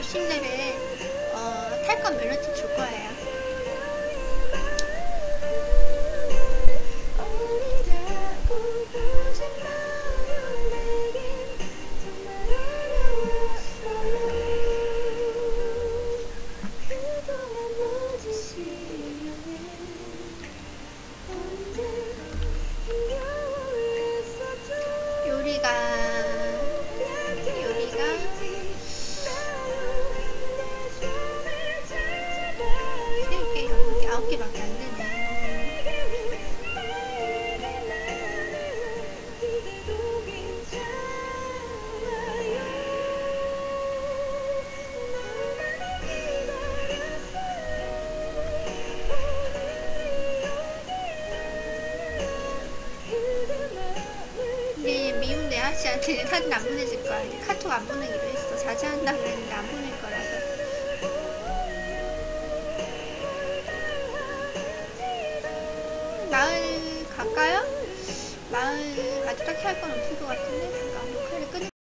60레벨 탈건 멜로디 줄 거예요. 요리가 이게 9개밖에 안 되네. 근데 미운데 아씨한테는 사진 안 보내줄 거야. 이제 카톡 안 보내기로 했어. 자제한다 그랬는데 안 보낼 거라서. 마을 갈까요? 마을 아직 딱히 할 건 없을 것 같은데. 잠깐 녹화를 끊을게요.